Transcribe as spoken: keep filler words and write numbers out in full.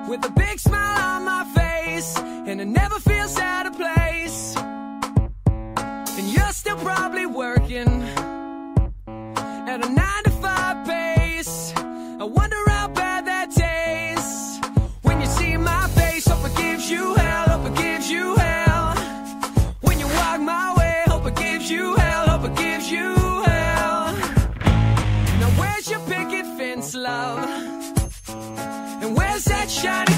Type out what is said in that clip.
with a big smile on my face, and it never feels out of place. And you're still probably working at a nine to five pace. I wonder how bad that tastes when you see my face. Hope it gives you hell, hope it gives you hell. When you walk my way, hope it gives you hell, hope it gives you hell. Now where's your picket fence, love? And where's that shiny